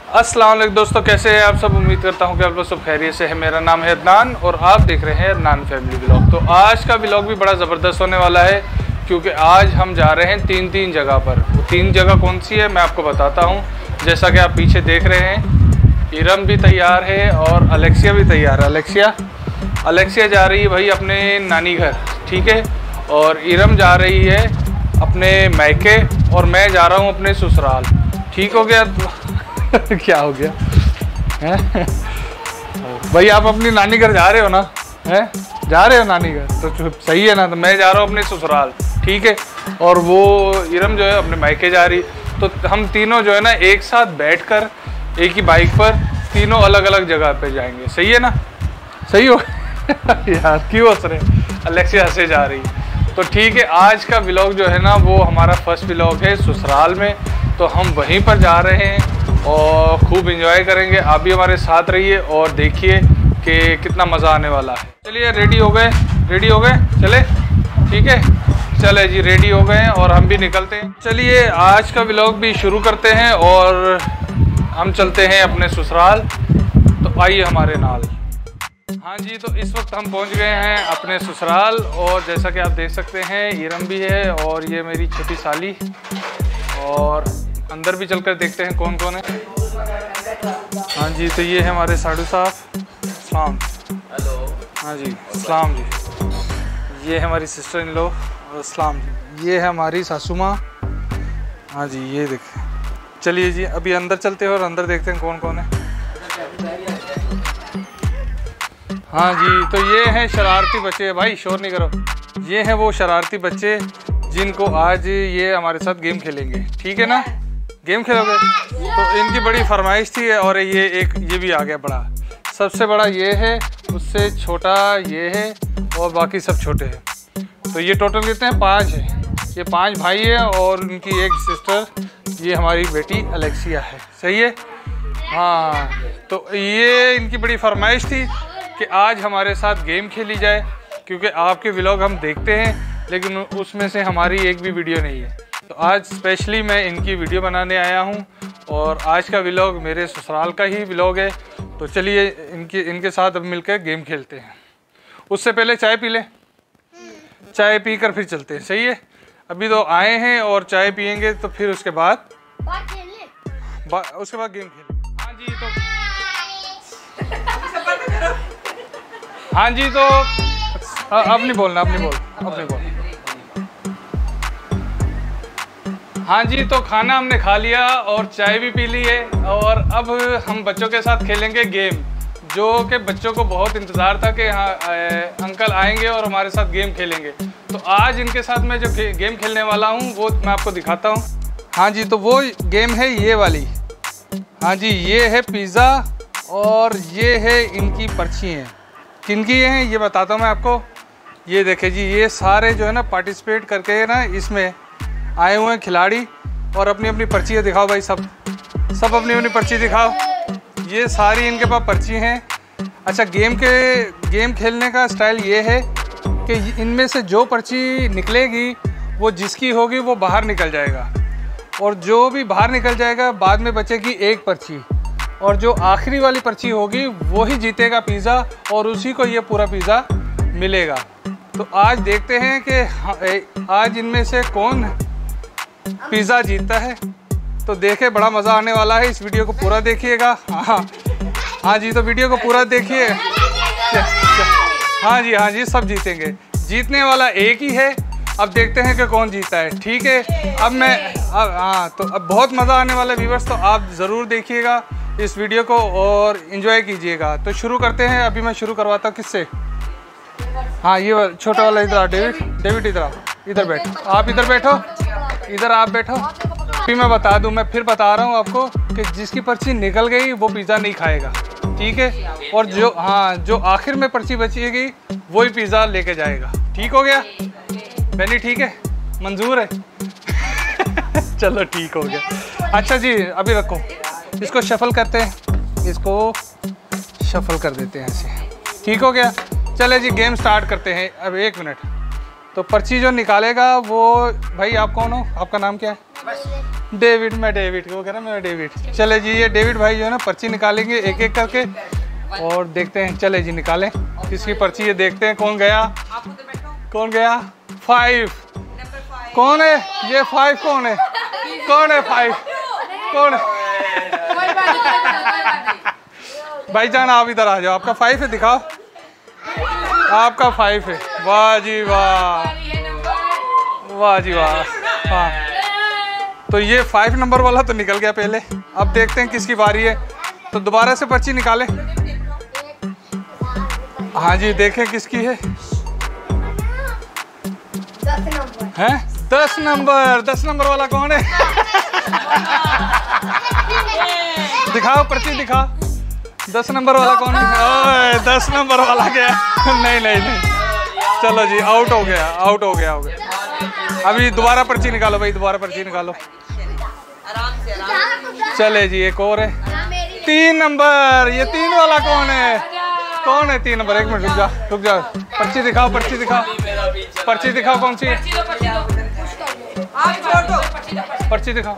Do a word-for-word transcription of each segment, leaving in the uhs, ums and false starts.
अस्सलाम वालेकुम दोस्तों, कैसे हैं आप सब। उम्मीद करता हूं कि आप लोग सब खैरियत से हैं। मेरा नाम है अदनान और आप देख रहे हैं अदनान फैमिली व्लॉग। तो आज का व्लॉग भी बड़ा ज़बरदस्त होने वाला है क्योंकि आज हम जा रहे हैं तीन तीन जगह पर। वो तीन जगह कौन सी है मैं आपको बताता हूं। जैसा कि आप पीछे देख रहे हैं, इरम भी तैयार है और अलेक्सिया भी तैयार है। अलेक्सिया अलेक्सिया जा रही है भाई अपने नानी घर, ठीक है, और इरम जा रही है अपने मैके और मैं जा रहा हूँ अपने ससुराल। ठीक हो गया क्या हो गया है भाई, आप अपनी नानी घर जा रहे हो ना, हैं जा रहे हो नानी घर, तो सही है ना। तो मैं जा रहा हूँ अपने ससुराल, ठीक है, और वो इरम जो है अपने मायके जा रही। तो हम तीनों जो है ना एक साथ बैठकर एक ही बाइक पर तीनों अलग अलग जगह पे जाएंगे। सही है ना, सही हो यार क्यों हंस रहे, अलेक्सिया हंसे जा रही। तो ठीक है, आज का व्लॉग जो है ना वो हमारा फर्स्ट व्लॉग है ससुराल में। तो हम वहीं पर जा रहे हैं और खूब एंजॉय करेंगे। आप भी हमारे साथ रहिए और देखिए कि कितना मज़ा आने वाला है। चलिए रेडी हो गए, रेडी हो गए, चले ठीक है, चले जी रेडी हो गए और हम भी निकलते हैं। चलिए आज का व्लॉग भी शुरू करते हैं और हम चलते हैं अपने ससुराल। तो आइए हमारे नाल। हाँ जी, तो इस वक्त हम पहुंच गए हैं अपने ससुराल और जैसा कि आप देख सकते हैं इरम भी है और ये मेरी छोटी साली। और अंदर भी चलकर देखते हैं कौन कौन है। हाँ जी, तो ये है हमारे साधु साहब, सलाम। हेलो। हाँ जी, सलाम जी। ये है हमारी सिस्टर इन लॉ और सलाम जी। ये है हमारी सासू माँ। हाँ जी, ये देखें। चलिए जी अभी अंदर चलते हैं और अंदर देखते हैं कौन कौन है। हाँ जी, तो ये हैं शरारती बच्चे। भाई शोर नहीं करो। ये हैं वो शरारती बच्चे जिनको आज ये हमारे साथ गेम खेलेंगे, ठीक है ना। गेम खेलोगे तो इनकी बड़ी फरमाइश थी और ये एक ये भी आ गया बड़ा। सबसे बड़ा ये है, उससे छोटा ये है और बाकी सब छोटे हैं। तो ये टोटल कितने हैं, पाँच है। ये पांच भाई है और उनकी एक सिस्टर, ये हमारी बेटी अलेक्सिया है। सही है। हाँ, तो ये इनकी बड़ी फरमाइश थी कि आज हमारे साथ गेम खेली जाए क्योंकि आपके व्लॉग हम देखते हैं लेकिन उसमें से हमारी एक भी वीडियो नहीं है। तो आज स्पेशली मैं इनकी वीडियो बनाने आया हूं और आज का व्लॉग मेरे ससुराल का ही व्लॉग है। तो चलिए इनके इनके साथ अब मिलकर गेम खेलते हैं। उससे पहले चाय पी लें, चाय पी कर फिर चलते हैं। सही है, अभी तो आए हैं और चाय पियेंगे तो फिर उसके बाद उसके बाद गेम खेलेंगे। हाँ जी, तो हाँ जी, तो अब नहीं बोलना, अब नहीं बोल अब नहीं बोल हाँ जी, तो खाना हमने खा लिया और चाय भी पी ली है और अब हम बच्चों के साथ खेलेंगे गेम, जो कि बच्चों को बहुत इंतज़ार था कि हाँ अंकल आएंगे और हमारे साथ गेम खेलेंगे। तो आज इनके साथ मैं जो गेम खेलने वाला हूँ वो मैं आपको दिखाता हूँ। हाँ जी, तो वो गेम है ये वाली। हाँ जी, ये है पिज़्ज़ा और ये है इनकी पर्ची हैं। किनकी हैं ये बताता हूँ मैं आपको। ये देखें जी, ये सारे जो है ना पार्टिसिपेट करके ना इसमें आए हुए हैं खिलाड़ी और अपनी अपनी पर्चियाँ दिखाओ भाई, सब सब अपनी अपनी पर्ची दिखाओ। ये सारी इनके पास पर्ची हैं। अच्छा, गेम के गेम खेलने का स्टाइल ये है कि इनमें से जो पर्ची निकलेगी वो जिसकी होगी वो बाहर निकल जाएगा और जो भी बाहर निकल जाएगा बाद में बचेगी एक पर्ची और जो आखिरी वाली पर्ची होगी वो ही जीतेगा पिज़्ज़ा और उसी को ये पूरा पिज़्ज़ा मिलेगा। तो आज देखते हैं कि आज इनमें से कौन पिज़्ज़ा जीतता है। तो देखे, बड़ा मज़ा आने वाला है। इस वीडियो को पूरा देखिएगा। हाँ हाँ जी, तो वीडियो को पूरा देखिए। हाँ जी हाँ जी, सब जीतेंगे। जीतने वाला एक ही है। अब देखते हैं कि कौन जीता है, ठीक है। अब मैं अब हाँ, तो अब बहुत मज़ा आने वाला है व्यूअर्स, तो आप ज़रूर देखिएगा इस वीडियो को और एंजॉय कीजिएगा। तो शुरू करते हैं। अभी मैं शुरू करवाता हूँ किससे। हाँ, ये छोटा वाला इधर आ, डेविड डेविड इधर आ, इधर बैठो, आप इधर बैठो, इधर आप बैठो। फिर मैं बता दूं, मैं फिर बता रहा हूँ आपको कि जिसकी पर्ची निकल गई वो पिज़्ज़ा नहीं खाएगा, ठीक है, और जो हाँ जो आखिर में पर्ची बचेगी वही पिज़्ज़ा लेके जाएगा। ठीक हो गया बेनी, ठीक है, मंजूर है चलो ठीक हो गया। अच्छा जी, अभी रखो इसको, शफल करते हैं, इसको शफल कर देते हैं ऐसे। ठीक हो गया, चले जी गेम स्टार्ट करते हैं। अब एक मिनट, तो पर्ची जो निकालेगा वो, भाई आप कौन हो, आपका नाम क्या है? डेविड, मैं डेविड वो कह रहा मैं डेविड। चले जी, ये डेविड भाई जो है ना पर्ची निकालेंगे एक एक करके और देखते हैं। चले जी निकालें किसकी पर्ची है, देखते हैं कौन गया कौन गया। फाइव कौन है ये? फाइव कौन है? कौन है फाइव? कौन है? भाई जान आप इधर आ जाओ, आपका फाइव है, दिखाओ आपका फाइव है। वाह जी वाह, वाह जी वाह। हाँ तो ये फाइव नंबर वाला तो निकल गया पहले। अब देखते हैं किसकी बारी है, तो दोबारा से पर्ची निकालें। हाँ जी देखें किसकी है। हैं दस नंबर, दस नंबर वाला कौन है? दिखाओ पर्ची दिखाओ, दस नंबर वाला कौन है? ओए दस नंबर वाला गया। नहीं नहीं नहीं, चलो जी आउट हो गया, आउट हो गया हो गया। अभी दोबारा पर्ची निकालो भाई, दोबारा पर्ची निकालो। चले जी एक और है, तीन नंबर। ये तीन वाला कौन है? कौन है तीन नंबर? एक मिनट रुक जा रुक जा, पर्ची दिखाओ, पर्ची दिखाओ, पर्ची दिखाओ कौन सी? पर्ची दिखाओ।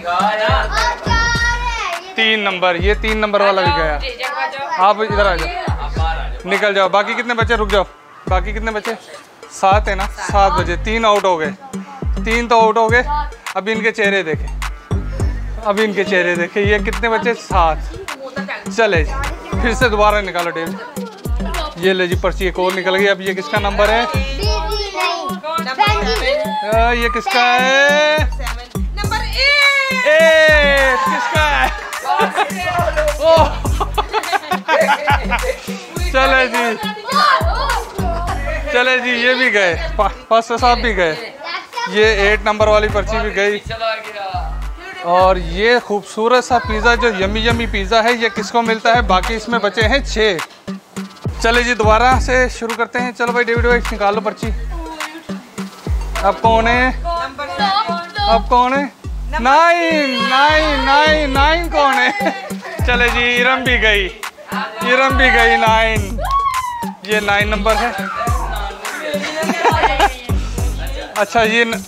तीन नंबर, ये तीन नंबर वाला भी गया। आप इधर आ जाओ, निकल जाओ। बाकी कितने बचे? रुक जाओ, बाकी कितने बचे? सात है ना, सात बजे। तीन आउट हो गए, तीन तो आउट हो गए। अब इनके चेहरे देखे, अब इनके चेहरे देखे। ये कितने बचे? सात। चले जी फिर से दोबारा निकालो डेविड। ये ले जी पर्ची एक और निकल गई। अब ये किसका नंबर है? आ, ये किसका है? Number eight. किसका है? चले जी, चले जी ये भी गए, पाँच सौ सात भी गए। ये एट नंबर वाली पर्ची भी गई। और ये खूबसूरत सा पिज़्ज़ा जो यमी यमी पिज़्ज़ा है, ये किसको मिलता है? बाकी इसमें बचे हैं छः। चले जी दोबारा से शुरू करते हैं। चलो भाई डेविड भाई निकालो पर्ची। अब कौन है? अब कौन है? नाइन नाइन नाइन नाइन कौन है? चले जी इरम भी गई, इरम भी गई नाइन। ये नाइन नंबर है। अच्छा ये न...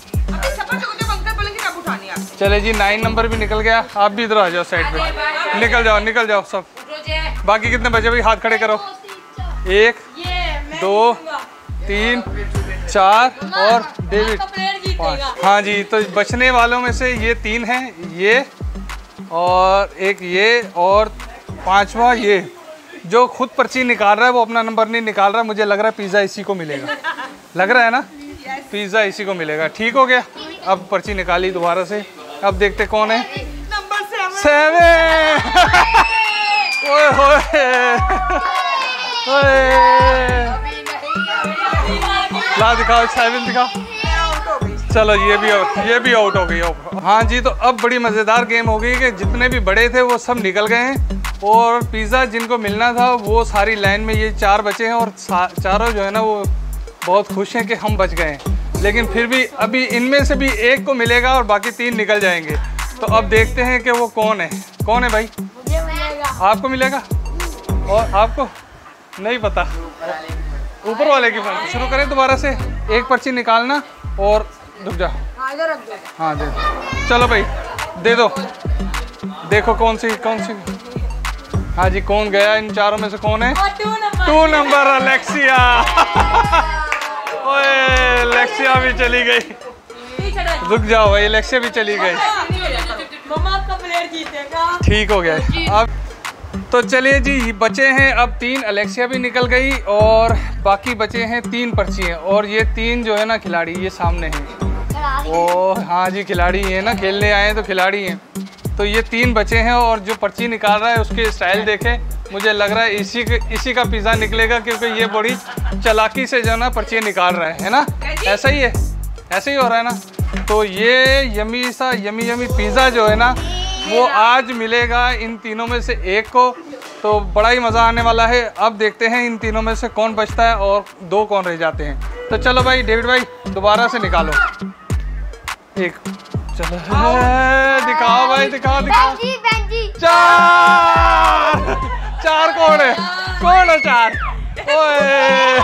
चले जी नाइन नंबर भी निकल गया। आप भी इधर आ जाओ साइड पे, निकल जाओ निकल जाओ सब। बाकी कितने बचे भाई? हाथ खड़े करो। एक दो तीन चार और डेविड पाँच। हाँ जी तो बचने वालों में से ये तीन हैं, ये और एक ये और पांचवा ये। जो खुद पर्ची निकाल रहा है वो अपना नंबर नहीं निकाल रहा। मुझे लग रहा है पिज़्ज़ा इसी को मिलेगा, लग रहा है ना, पिज़्ज़ा इसी को मिलेगा। ठीक हो गया। अब पर्ची निकाली दोबारा से। अब देखते कौन है। Number seven. सेवन। ओए होए ला दिखाओ, सेवन दिखाओ। चलो ये भी ये भी आउट हो गई। हाँ जी तो अब बड़ी मज़ेदार गेम हो गई कि जितने भी बड़े थे वो सब निकल गए हैं और पिज़्ज़ा जिनको मिलना था वो सारी लाइन में ये चार बचे हैं और चारों जो है ना वो बहुत खुश हैं कि हम बच गए हैं। लेकिन फिर भी अभी इनमें से भी एक को मिलेगा और बाकी तीन निकल जाएंगे। तो अब देखते हैं कि वो कौन है। कौन है भाई? मुझे मिलेगा। आपको मिलेगा और आपको नहीं पता। ऊपर वाले की पर्ची शुरू करें दोबारा से। एक पर्ची निकालना और रुक जा। हाँ दे दो। चलो भाई दे दो। देखो कौन सी कौन सी। हाँ जी कौन गया इन चारों में से? कौन है? Two number Alexia. ओए अलेक्सिया भी चली गई। रुक जाओ भाई, अलेक्सिया भी चली गई। ठीक हो गया। अब तो चलिए जी बचे हैं अब तीन। अलेक्सिया भी निकल गई और बाकी बचे हैं तीन पर्चियाँ। और ये तीन जो है ना खिलाड़ी ये सामने हैं। ओ हाँ जी खिलाड़ी हैं ना, खेलने आए हैं तो खिलाड़ी हैं। तो ये तीन बचे हैं और जो पर्ची निकाल रहा है उसके स्टाइल देखें। मुझे लग रहा है इसी इसी का पिज़्ज़ा निकलेगा क्योंकि ये बड़ी चालाकी से जो है ना पर्चियाँ निकाल रहा है, है ना? ऐसा ही है, ऐसे ही हो रहा है ना। तो ये यमी सा यमी यमी पिज़्ज़ा जो है ना वो आज मिलेगा इन तीनों में से एक को। तो बड़ा ही मज़ा आने वाला है। अब देखते हैं इन तीनों में से कौन बचता है और दो कौन रह जाते हैं। तो चलो भाई डेविड भाई दोबारा से निकालो एक। चलो दिखाओ भाई, दिखाओ दिखाओ। चार चार कौन है? कौन है चार? ओए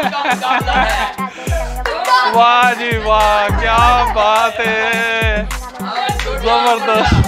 वाह जी वाह, क्या बात है, जबरदस्त।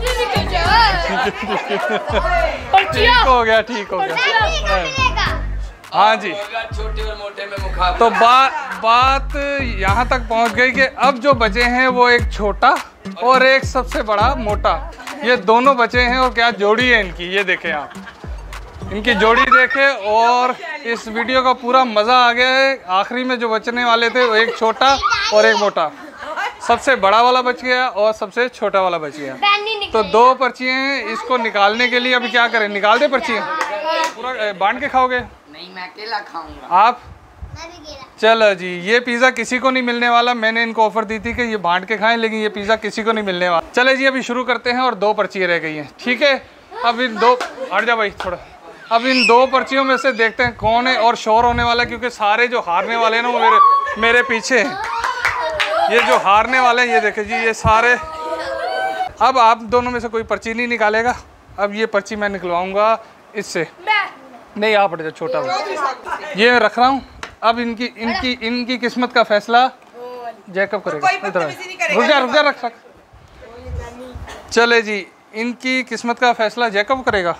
ठीक हो गया, ठीक हो गया। हाँ जी, छोटे और मोटे में मुकाबला। तो बात बात यहाँ तक पहुँच गई कि अब जो बचे हैं वो एक छोटा और एक सबसे बड़ा मोटा, ये दोनों बचे हैं। और क्या जोड़ी है इनकी, ये देखें आप, इनकी जोड़ी देखें। और इस वीडियो का पूरा मज़ा आ गया है। आखिरी में जो बचने वाले थे वो एक छोटा और एक मोटा, सबसे बड़ा वाला बच गया और सबसे छोटा वाला बच गया। तो दो पर्चियाँ हैं, इसको निकालने के लिए अभी क्या करें, निकाल दे पर्चियाँ, पूरा बांट के खाओगे? नहीं, मैं अकेला खाऊंगा। आप? चलो जी, ये पिज़्ज़ा किसी को नहीं मिलने वाला। मैंने इनको ऑफर दी थी कि ये बांट के खाएं, लेकिन ये पिज़्ज़ा किसी को नहीं मिलने वाला। चले जी, अभी शुरू करते हैं। और दो पर्चियाँ रह गई हैं, ठीक है। अब इन दो, हट जा भाई थोड़ा। अब इन दो पर्चियों में से देखते हैं कौन है और शोर होने वाला है, क्योंकि सारे जो हारने वाले हैं ना वो मेरे मेरे पीछे हैं। ये जो हारने वाले हैं, ये देखे जी, ये सारे। अब आप दोनों में से कोई पर्ची नहीं निकालेगा। अब ये पर्ची मैं निकलवाऊंगा इससे। नहीं, आप हट जाओ, छोटा भाई। ये रख रहा हूँ। अब इनकी इनकी इनकी किस्मत का फैसला जैकब करेगा। इधर रुक जा, रुक जा, रख रख। चले जी, इनकी किस्मत का फैसला जैकब करेगा।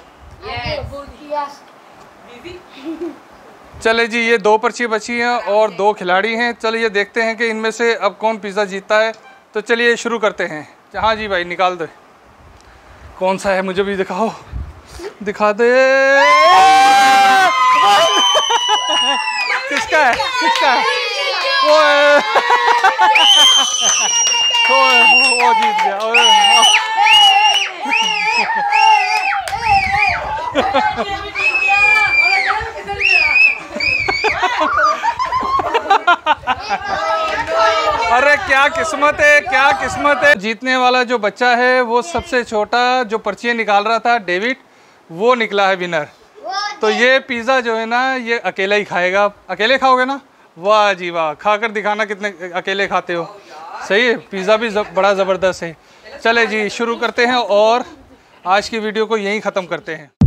चले जी, ये दो पर्ची बची हैं और दो खिलाड़ी हैं। चलिए देखते हैं कि इनमें से अब कौन पिज़्ज़ा जीतता है। तो चलिए शुरू करते हैं। हाँ जी भाई, निकाल दे, कौन सा है मुझे भी दिखाओ, दिखा दे। किसका है, किसका है? वो वो जीत गया। अरे क्या किस्मत है, क्या किस्मत है। जीतने वाला जो बच्चा है वो सबसे छोटा जो पर्चियाँ निकाल रहा था, डेविड, वो निकला है विनर। तो ये पिज़्ज़ा जो है ना, ये अकेला ही खाएगा। अकेले खाओगे ना? वाह जी वाह, खाकर दिखाना कितने अकेले खाते हो। सही है, पिज़्ज़ा भी जब, बड़ा ज़बरदस्त है। चले जी, शुरू करते हैं और आज की वीडियो को यहीं ख़त्म करते हैं।